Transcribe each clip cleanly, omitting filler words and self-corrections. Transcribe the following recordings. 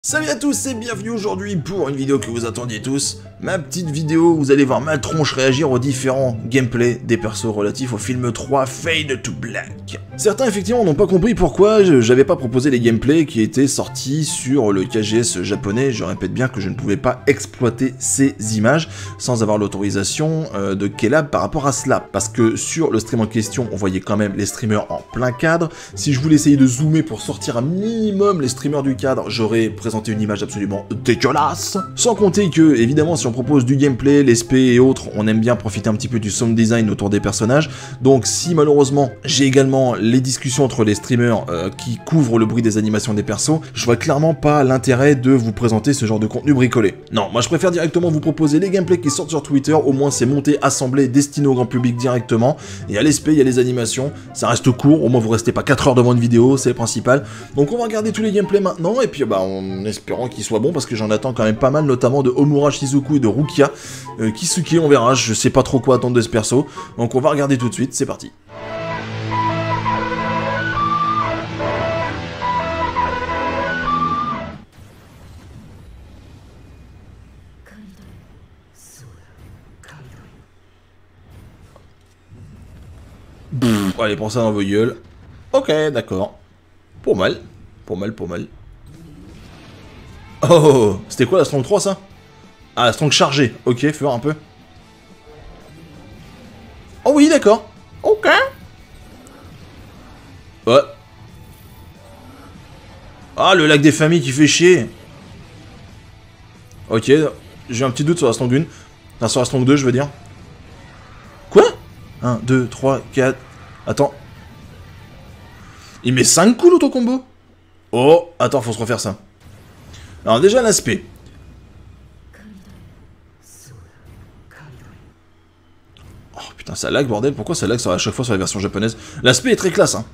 Salut à tous et bienvenue aujourd'hui pour une vidéo que vous attendiez tous. Ma petite vidéo où vous allez voir ma tronche réagir aux différents gameplays des persos relatifs au film 3 Fade to Black. Certains effectivement n'ont pas compris pourquoi j'avais pas proposé les gameplays qui étaient sortis sur le KGS japonais. Je répète bien que je ne pouvais pas exploiter ces images sans avoir l'autorisation de Kelab par rapport à cela. Parce que sur le stream en question, on voyait quand même les streamers en plein cadre. Si je voulais essayer de zoomer pour sortir un minimum les streamers du cadre, j'aurais présenté une image absolument dégueulasse. Sans compter que, évidemment, si on propose du gameplay, les SP et autres, on aime bien profiter un petit peu du sound design autour des personnages. Donc si malheureusement j'ai également les discussions entre les streamers qui couvrent le bruit des animations des persos, je vois clairement pas l'intérêt de vous présenter ce genre de contenu bricolé. Non, moi je préfère directement vous proposer les gameplays qui sortent sur Twitter, au moins c'est monté, assemblé, destiné au grand public directement. Et à l'SP, il y a les animations, ça reste court, au moins vous restez pas 4 heures devant une vidéo, c'est le principal. Donc on va regarder tous les gameplays maintenant, et puis bah en espérant qu'ils soient bons, parce que j'en attends quand même pas mal, notamment de Omura Shizuku et de Rukia. Kisuke, on verra, je sais pas trop quoi attendre de ce perso. Donc on va regarder tout de suite, c'est parti. Allez, pour ça dans vos gueules. Ok, d'accord. Pour mal. Pour mal. Oh, c'était quoi la strong 3 ça? Ah, la strong chargée. Ok, fais voir un peu. Oh oui, d'accord. Ok. Ouais. Ah, le lac des familles qui fait chier. Ok, j'ai un petit doute sur la strong 1. Enfin, sur la strong 2, je veux dire. Quoi? 1, 2, 3, 4... Attends. Il met 5 coups l'auto-combo? Oh, attends, faut se refaire ça. Alors déjà l'aspect. Oh putain, ça lag bordel, pourquoi ça lag à chaque fois sur la version japonaise? L'aspect est très classe, hein.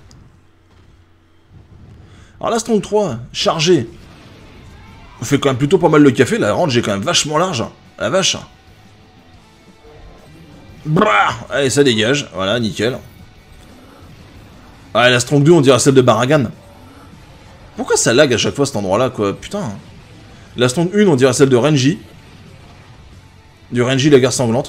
Alors la Strong 3, chargé. On fait quand même plutôt pas mal le café, la range est quand même vachement large. La vache. Brah, allez, ça dégage, voilà, nickel. Ah, la Strong 2, on dirait celle de Baragan. Pourquoi ça lag à chaque fois cet endroit-là, quoi? Putain. La Strong 1, on dirait celle de Renji. Du Renji, la guerre sanglante.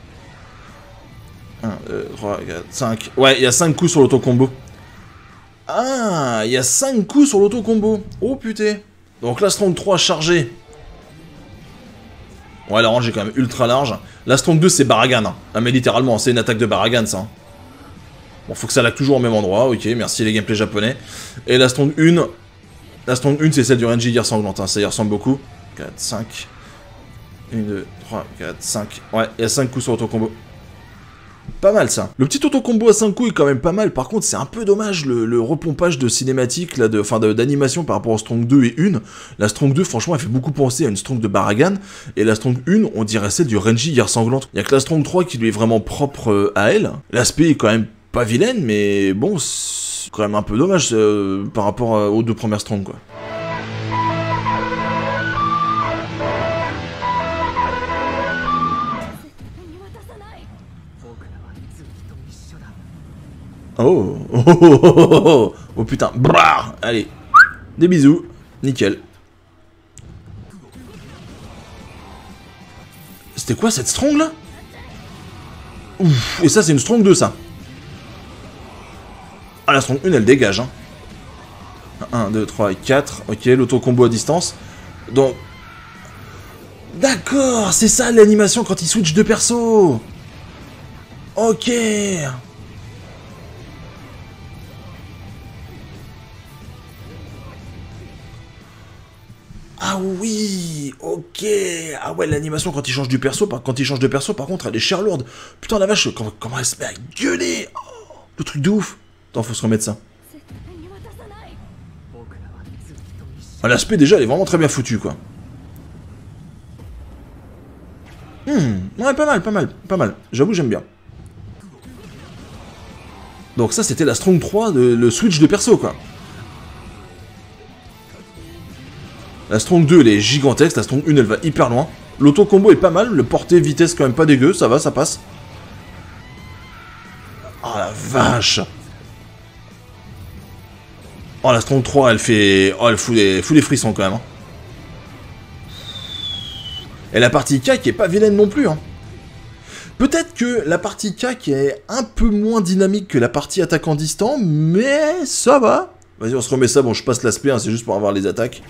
1, 2, 3, 4, 5. Ouais, il y a 5 coups sur l'auto-combo. Ah, il y a 5 coups sur l'auto-combo. Oh, putain. Donc la Strong 3 chargée. Ouais, la range est quand même ultra large. La Strong 2, c'est Baragan. Hein. Ah, mais littéralement, c'est une attaque de Baragan, ça. Bon, faut que ça lag toujours au même endroit. Ok, merci les gameplays japonais. Et la Strong 1... La Strong 1, c'est celle du Renji guerre sanglante. Hein. Ça y ressemble beaucoup. 4, 5... 1, 2, 3, 4, 5... Ouais, il y a 5 coups sur auto-combo. Pas mal, ça. Le petit auto-combo à 5 coups est quand même pas mal. Par contre, c'est un peu dommage, le repompage de cinématique, là, d'animation par rapport au Strong 2 et 1. La Strong 2, franchement, elle fait beaucoup penser à une Strong de Baragan. Et la Strong 1, on dirait celle du Renji guerre sanglante. Il y a que la Strong 3 qui lui est vraiment propre à elle. L'aspect est quand même pas vilaine, mais bon, c'est quand même un peu dommage par rapport aux deux premières Strong, quoi. Oh putain, brrr, allez, des bisous, nickel. C'était quoi cette Strong là? Ouf, et ça c'est une Strong 2 ça. Ah la Strong 1 elle dégage hein. 1, 2, 3, 4, ok, l'auto-combo à distance. Donc... D'accord, c'est ça l'animation quand il switch de perso. Ok. Ah oui, ok. Ah ouais, l'animation quand il change de perso, par contre, elle est chère lourde. Putain la vache, comment elle se met à gueuler. Oh, le truc de ouf. Attends, faut se remettre ça. Ah, l'aspect déjà, elle est vraiment très bien foutue, quoi. Ouais, pas mal. J'avoue, j'aime bien. Donc ça, c'était la Strong 3, le switch de perso, quoi. La Strong 2, elle est gigantesque. La Strong 1, elle va hyper loin. L'auto-combo est pas mal. Le portée vitesse, quand même pas dégueu. Ça va, ça passe. Oh la vache. Oh la Strong 3, elle fait... Oh, elle fout des frissons, quand même. Hein. Et la partie K qui est pas vilaine non plus, hein. Peut-être que la partie K qui est un peu moins dynamique que la partie attaquant distant, mais ça va. Vas-y, on se remet ça, bon je passe l'aspect, hein, c'est juste pour avoir les attaques.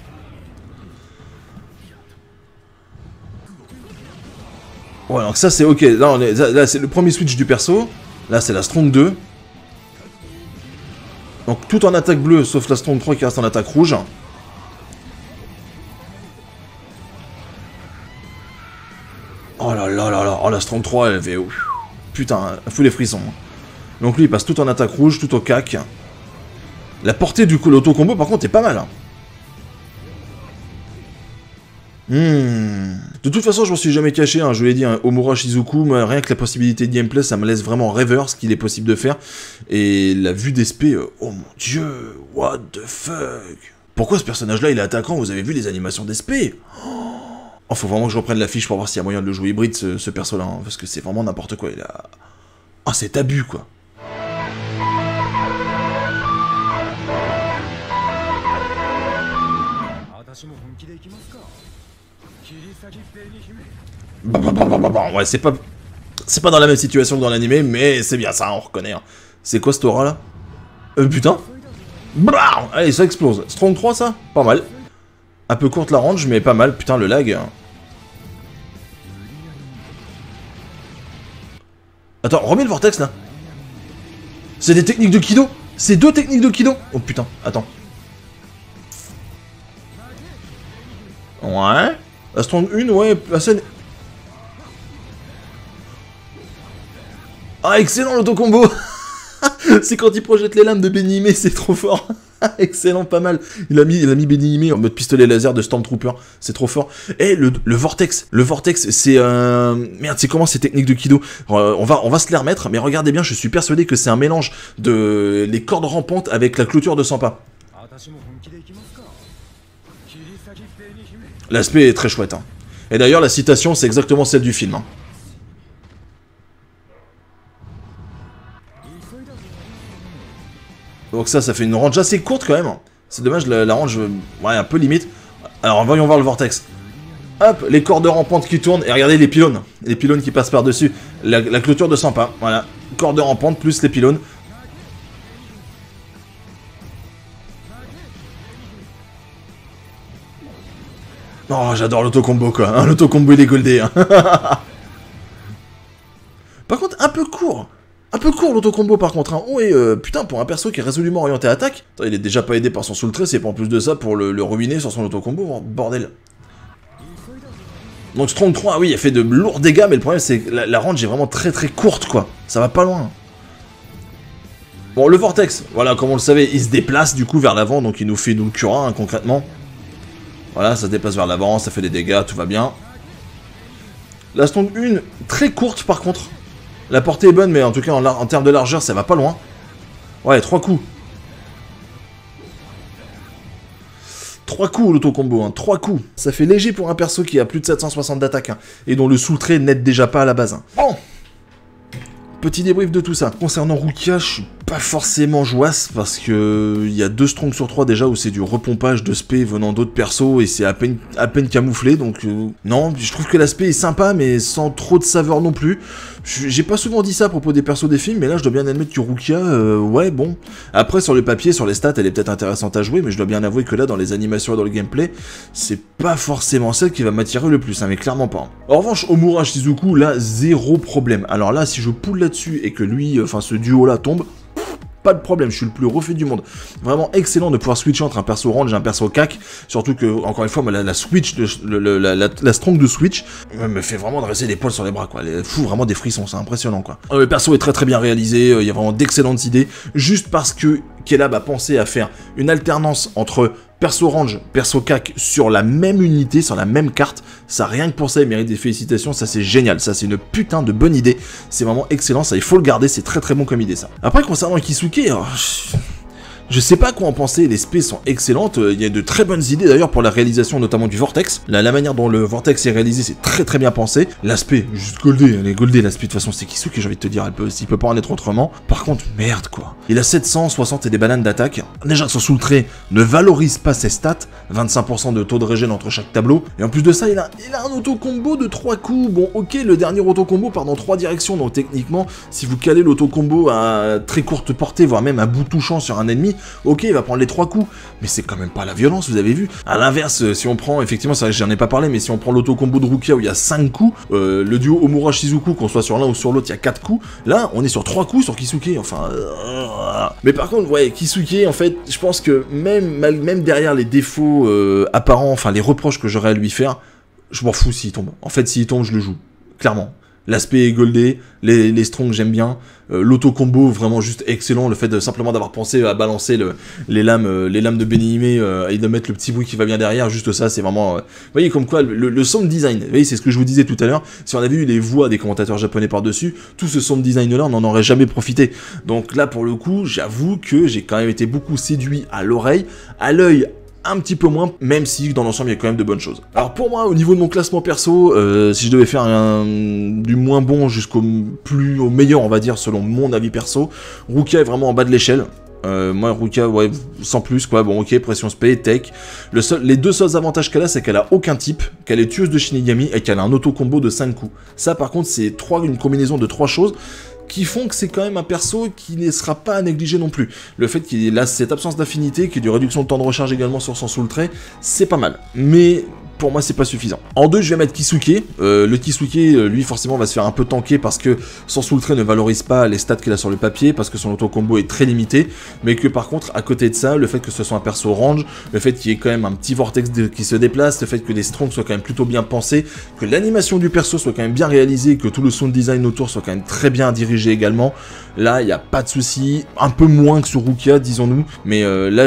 Ouais, donc ça c'est ok, là c'est le premier switch du perso, là c'est la Strong 2. Donc tout en attaque bleue, sauf la Strong 3 qui reste en attaque rouge. Oh là là là là, oh la Strong 3 elle fait... Putain, elle fout les frissons. Donc lui il passe tout en attaque rouge, tout au cac. La portée du l'auto-combo par contre est pas mal. Hein. De toute façon, je m'en suis jamais caché, hein, je vous l'ai dit, hein, Omura Shizuku, rien que la possibilité de gameplay, ça me laisse vraiment rêveur ce qu'il est possible de faire. Et la vue d'esprit, oh mon dieu, what the fuck. Pourquoi ce personnage-là, il est attaquant? Vous avez vu les animations d'esprit? Oh, faut vraiment que je reprenne la fiche pour voir s'il y a moyen de le jouer hybride, ce perso-là, hein, parce que c'est vraiment n'importe quoi, il a... Ah, oh, c'est abus, quoi. Ouais, c'est pas dans la même situation que dans l'animé, mais c'est bien ça, on reconnaît. Hein. C'est quoi cette aura là? Putain. Blah, allez, ça explose. Strong 3 ça? Pas mal. Un peu courte la range, mais pas mal. Putain, le lag. Attends, remets le vortex là. C'est des techniques de Kido. C'est 2 techniques de Kido. Oh putain, attends. Ouais. La Strong 1, ouais, la scène... Ah, excellent l'auto-combo. C'est quand il projette les lames de Benihime, c'est trop fort. Excellent, pas mal. Il a mis Benihime en mode pistolet laser de Stormtrooper, c'est trop fort. Et le vortex, c'est merde, c'est comment ces techniques de Kido? On va se les remettre, mais regardez bien, je suis persuadé que c'est un mélange de les cordes rampantes avec la clôture de 100 pas. L'aspect est très chouette. Hein. Et d'ailleurs, la citation, c'est exactement celle du film. Hein. Donc ça fait une range assez courte quand même. C'est dommage, la range, ouais, un peu limite. Alors, voyons voir le vortex. Hop, les cordes rampantes qui tournent, et regardez les pylônes. Les pylônes qui passent par-dessus. La clôture de 100 pas, voilà. Cordes rampantes plus les pylônes. Oh, j'adore l'auto-combo, quoi. Hein, l'auto-combo, il est goldé. Hein. Par contre, un peu court. Un peu court l'auto-combo par contre, hein. Oh et putain, pour un perso qui est résolument orienté à attaque, attends, il est déjà pas aidé par son soul trait, c'est pas en plus de ça pour le ruiner sur son auto-combo, hein, bordel. Donc Strong 3, oui, elle fait de lourds dégâts, mais le problème c'est que la range est vraiment très très courte quoi, ça va pas loin. Bon, le vortex, voilà, comme on le savait, il se déplace du coup vers l'avant, donc il nous fait le cura, hein, concrètement. Voilà, ça se déplace vers l'avant, ça fait des dégâts, tout va bien. La Strong 1, très courte par contre. La portée est bonne, mais en tout cas, en termes de largeur, ça va pas loin. Ouais, 3 coups. 3 coups, l'auto-combo, hein, 3 coups. Ça fait léger pour un perso qui a plus de 760 d'attaque, hein, et dont le sous-trait n'aide déjà pas à la base. Hein. Bon. Petit débrief de tout ça. Concernant Rukia, je suis pas forcément joasse, parce que il y a 2 strongs sur 3 déjà où c'est du repompage de spé venant d'autres persos, et c'est à peine camouflé, donc non, je trouve que l'aspect est sympa, mais sans trop de saveur non plus. J'ai pas souvent dit ça à propos des persos des films, mais là je dois bien admettre que Rukia, ouais, bon. Après, sur le papier, sur les stats, elle est peut-être intéressante à jouer, mais je dois bien avouer que là, dans les animations et dans le gameplay, c'est pas forcément celle qui va m'attirer le plus, hein, mais clairement pas. En revanche, Omura Shizuku, là, zéro problème. Alors là, si je poule là-dessus et que lui, enfin ce duo-là tombe, pas de problème, je suis le plus refait du monde. Vraiment excellent de pouvoir switcher entre un perso range et un perso cac. Surtout que, encore une fois, la switch, la strong de switch me fait vraiment dresser les poils sur les bras, quoi. Elle fout vraiment des frissons, c'est impressionnant, quoi. Le perso est très très bien réalisé, il y a vraiment d'excellentes idées. Juste parce que Kelab a pensé à faire une alternance entre perso range, perso cac sur la même unité, sur la même carte, ça rien que pour ça il mérite des félicitations, ça c'est génial, ça c'est une putain de bonne idée, c'est vraiment excellent, ça il faut le garder, c'est très très bon comme idée ça. Après concernant Kisuke, Je sais pas quoi en penser, les spés sont excellentes, il y a de très bonnes idées d'ailleurs pour la réalisation notamment du vortex. La manière dont le vortex est réalisé, c'est très bien pensé. L'aspect, juste goldé, elle est goldée l'aspect, de toute façon c'est Kisuke, j'ai envie de te dire, il peut pas en être autrement. Par contre, merde quoi. Il a 760 et des bananes d'attaque. Déjà que son soul trait ne valorise pas ses stats, 25% de taux de régène entre chaque tableau. Et en plus de ça, il a un auto-combo de 3 coups. Bon ok, le dernier auto-combo part dans 3 directions, donc techniquement, si vous calez l'auto-combo à très courte portée, voire même à bout touchant sur un ennemi, ok, il va prendre les 3 coups, mais c'est quand même pas la violence, vous avez vu. À l'inverse, si on prend, effectivement, c'est vrai que j'en ai pas parlé, mais si on prend l'auto-combo de Rukia où il y a 5 coups, le duo Omura Shizuku, qu'on soit sur l'un ou sur l'autre, il y a 4 coups, là, on est sur 3 coups sur Kisuke, enfin... Mais par contre, ouais, Kisuke, en fait, je pense que même derrière les défauts apparents, enfin les reproches que j'aurais à lui faire, je m'en fous s'il tombe. En fait, s'il tombe, je le joue, clairement. L'aspect est goldé, les strongs j'aime bien, l'auto-combo vraiment juste excellent, le fait de simplement d'avoir pensé à balancer les lames de Benihime et de mettre le petit bruit qui va bien derrière, juste ça c'est vraiment... vous voyez comme quoi le sound design, vous voyez c'est ce que je vous disais tout à l'heure, si on avait eu les voix des commentateurs japonais par-dessus, tout ce sound design là on n'en aurait jamais profité. Donc là pour le coup j'avoue que j'ai quand même été beaucoup séduit à l'oreille, à l'œil un petit peu moins, même si dans l'ensemble il y a quand même de bonnes choses. Alors pour moi, au niveau de mon classement perso, si je devais faire du moins bon jusqu'au meilleur, on va dire, selon mon avis perso, Rukia est vraiment en bas de l'échelle. Moi, Rukia, ouais, sans plus, quoi. Bon, ok, pression spé, tech. Les deux seuls avantages qu'elle a, c'est qu'elle a aucun type, qu'elle est tueuse de Shinigami et qu'elle a un auto-combo de 5 coups. Ça, par contre, c'est une combinaison de 3 choses qui font que c'est quand même un perso qui ne sera pas à négliger non plus. Le fait qu'il a cette absence d'affinité, qu'il y ait une réduction de temps de recharge également sur son soul trait, c'est pas mal. Mais pour moi, c'est pas suffisant. En 2, je vais mettre Kisuke. Le Kisuke, lui, forcément, va se faire un peu tanker parce que son soul trait ne valorise pas les stats qu'il a sur le papier, parce que son auto-combo est très limité, mais que par contre, à côté de ça, le fait que ce soit un perso range, le fait qu'il y ait quand même un petit vortex qui se déplace, le fait que les strongs soient quand même plutôt bien pensés, que l'animation du perso soit quand même bien réalisée, que tout le sound design autour soit quand même très bien dirigé également, là, il n'y a pas de souci, un peu moins que sur Rukia, disons-nous, mais là,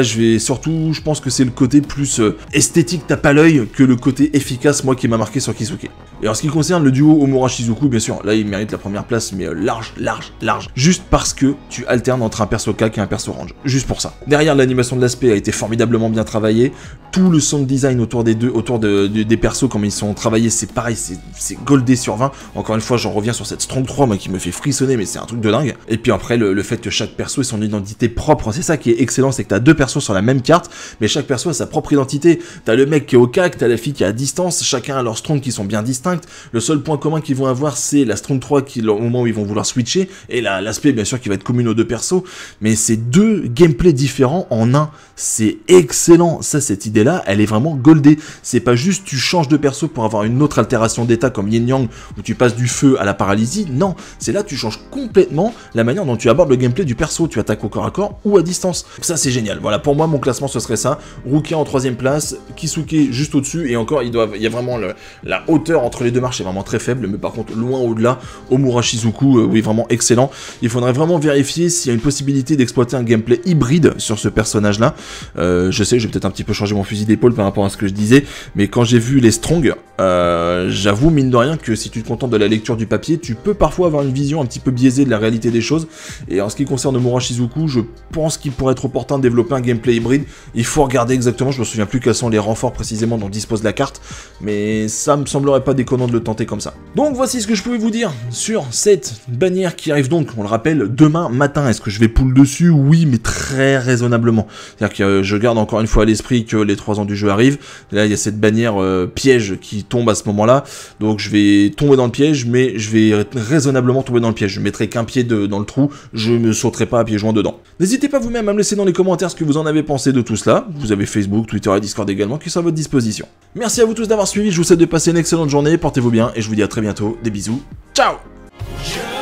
je pense que c'est le côté plus esthétique tape à l'œil que le côté efficace, moi, qui m'a marqué sur Kisuke. Et en ce qui concerne le duo Omura Shizuku, bien sûr, là, il mérite la première place, mais large. Juste parce que tu alternes entre un perso Kak et un perso range. Juste pour ça. Derrière, l'animation de l'aspect a été formidablement bien travaillée. Tout le sound design autour des deux, des persos, comme ils sont travaillés, c'est pareil, c'est goldé sur 20. Encore une fois, j'en reviens sur cette Strong 3, moi, qui me fait frissonner, mais c'est un truc de dingue. Et puis après, le fait que chaque perso ait son identité propre, c'est ça qui est excellent, c'est que t'as deux persos sur la même carte, mais chaque perso a sa propre identité. T'as le mec qui est au Kak, t'as la fille qui est à distance, chacun a leurs Strong qui sont bien distinctes. Le seul point commun qu'ils vont avoir, c'est la Strong 3 au moment où ils vont vouloir switcher, et l'aspect, bien sûr, qui va être commun aux deux persos, mais c'est deux gameplays différents en un. C'est excellent. Ça, cette idée-là, elle est vraiment goldée. C'est pas juste tu changes de perso pour avoir une autre altération d'état comme Yin Yang, où tu passes du feu à la paralysie. Non, c'est là tu changes complètement la manière dont tu abordes le gameplay du perso. Tu attaques au corps à corps ou à distance. Ça, c'est génial. Voilà, pour moi, mon classement, ce serait ça. Rukia en 3ème place, Kisuke juste au-dessus, et encore, il y a vraiment la hauteur entre les deux marches est vraiment très faible, mais par contre, loin au-delà, Omura Shizuku, oui, vraiment excellent. Il faudrait vraiment vérifier s'il y a une possibilité d'exploiter un gameplay hybride sur ce personnage-là. Je sais, j'ai peut-être un petit peu changé mon fusil d'épaule par rapport à ce que je disais, mais quand j'ai vu les Strong, j'avoue, mine de rien, que si tu te contentes de la lecture du papier, tu peux parfois avoir une vision un petit peu biaisée de la réalité des choses, et en ce qui concerne Omura Shizuku, je pense qu'il pourrait être opportun de développer un gameplay hybride. Il faut regarder exactement, je me souviens plus quels sont les renforts précisément dont dispose la carte, mais ça me semblerait pas déconnant de le tenter comme ça. Donc voici ce que je pouvais vous dire sur cette bannière qui arrive donc, on le rappelle, demain matin. Est-ce que je vais pull dessus? Oui, mais très raisonnablement. C'est-à-dire que je garde encore une fois à l'esprit que les 3 ans du jeu arrivent. Là, il y a cette bannière piège qui tombe à ce moment-là. Donc je vais tomber dans le piège, mais je vais raisonnablement tomber dans le piège. Je mettrai qu'un pied dans le trou, je ne sauterai pas à pieds joints dedans. N'hésitez pas vous-même à me laisser dans les commentaires ce que vous en avez pensé de tout cela. Vous avez Facebook, Twitter et Discord également qui sont à votre disposition. Merci à vous tous d'avoir suivi, je vous souhaite de passer une excellente journée, portez-vous bien et je vous dis à très bientôt, des bisous, ciao!